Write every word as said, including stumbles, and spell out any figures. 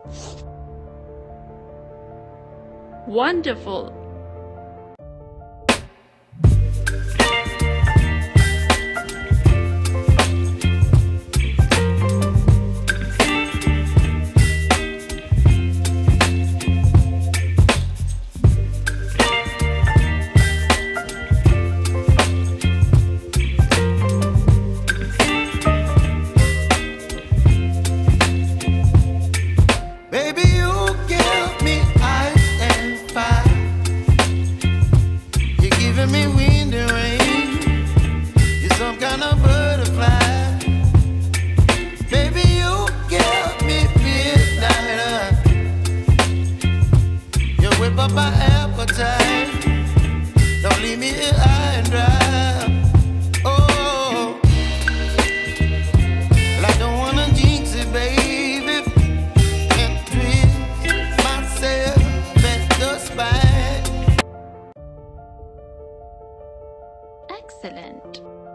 Wonderful! My appetite, don't leave me here high and dry. Oh, well, I don't wanna jinx it, baby, and twist myself at the spine. Excellent.